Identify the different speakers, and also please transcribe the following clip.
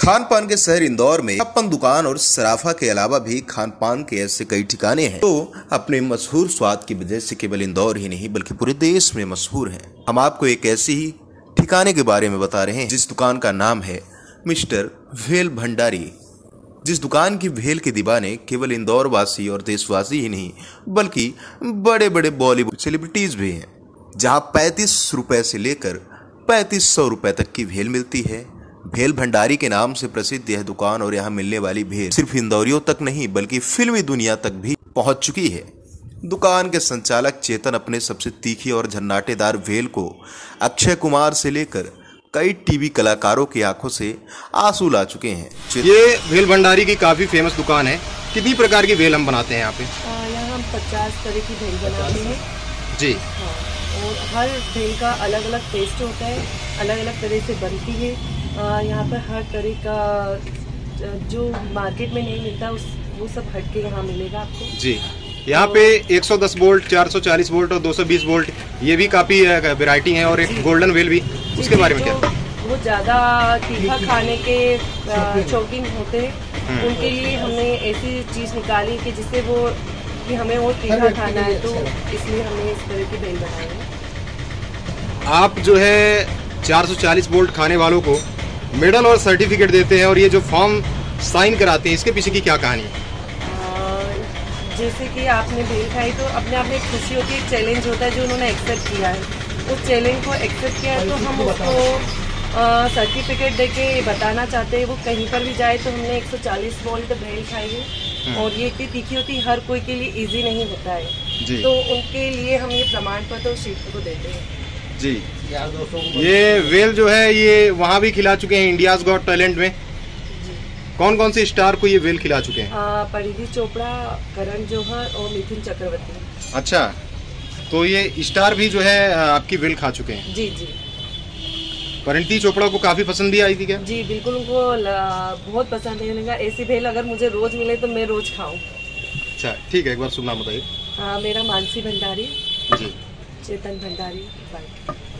Speaker 1: खान पान के शहर इंदौर में छप्पन दुकान और सराफा के अलावा भी खान पान के ऐसे कई ठिकाने हैं तो अपने मशहूर स्वाद की वजह से केवल इंदौर ही नहीं बल्कि पूरे देश में मशहूर हैं। हम आपको एक ऐसी ही ठिकाने के बारे में बता रहे हैं जिस दुकान का नाम है मिस्टर भेल भंडारी। जिस दुकान की भेल के दीवाने केवल इंदौर वासी और देशवासी ही नहीं बल्कि बड़े बड़े बॉलीवुड सेलिब्रिटीज भी हैं, जहां 35 रुपए से लेकर 3500 रुपए तक की भेल मिलती है। भेल भंडारी के नाम से प्रसिद्ध यह दुकान और यहाँ मिलने वाली भेल सिर्फ इंदौरियों तक नहीं बल्कि फिल्मी दुनिया तक भी पहुंच चुकी है। दुकान के संचालक चेतन अपने सबसे तीखी और झन्नाटेदार भेल को अक्षय कुमार से लेकर कई टीवी कलाकारों की आंखों से आंसू ला चुके हैं।
Speaker 2: ये भेल भंडारी की काफी फेमस दुकान है। कितनी प्रकार की भेल हम बनाते हैं यहाँ पे?
Speaker 3: यहाँ हम 50 तरह की भेल बनाते हैं जी। हाँ, और हर भेल का अलग अलग टेस्ट होता है, अलग अलग तरह से बनती है। यहाँ पर हर तरह का जो मार्केट में नहीं मिलता वो सब हट के यहाँ मिलेगा आपको जी।
Speaker 2: यहाँ पे 110 वोल्ट, 440 वोल्ट और 220 वोल्ट ये भी काफी वैरायटी है और एक गोल्डन वेल भी, उसके बारे में क्या?
Speaker 3: वो ज़्यादा तीखा खाने के शौकीन होते हैं, उनके लिए हमने ऐसी चीज़ निकाली कि जिससे वो कि हमें वो तीखा खाना है तो इसलिए हमने इस तरह की भेल बनाई है।
Speaker 2: आप जो है 440 वोल्ट खाने वालों को मेडल और सर्टिफिकेट देते हैं और ये जो फॉर्म साइन कराते हैं, इसके पीछे की क्या कहानी है?
Speaker 3: जैसे कि आपने भेल खाई तो अपने आप में एक खुशी होती है, एक चैलेंज होता है जो उन्होंने एक्सेप्ट किया है। उस चैलेंज को एक्सेप्ट किया है तो हम उसको सर्टिफिकेट देके बताना चाहते हैं वो कहीं पर भी जाए। तो हमने 140 वोल्ट भेल खाई है और ये इतनी तीखी होती है, हर कोई के लिए ईजी नहीं होता है, तो उनके लिए हम ये प्रमाण पत्र और शीट को देते हैं
Speaker 2: जी। ये वेल जो है ये वहाँ भी खिला चुके हैं इंडियाज गॉट टैलेंट में। कौन कौन से स्टार को ये वेल खिला चुके हैं?
Speaker 3: परिधि चोपड़ा, करण जौहर और मिथुन चक्रवर्ती।
Speaker 2: अच्छा, तो ये स्टार भी जो है आपकी वेल खा चुके हैं?
Speaker 3: जी जी।
Speaker 2: परिधि चोपड़ा को काफी पसंद भी आई थी क्या?
Speaker 3: जी बिल्कुल, उनको बहुत पसंद है। लगा ऐसी भेल अगर मुझे रोज मिले तो मैं रोज खाऊं।
Speaker 2: अच्छा ठीक है, एक बार शुभ नाम बताइए।
Speaker 3: मेरा मानसी भंडारी
Speaker 2: जी।
Speaker 3: चेतन भंडारी।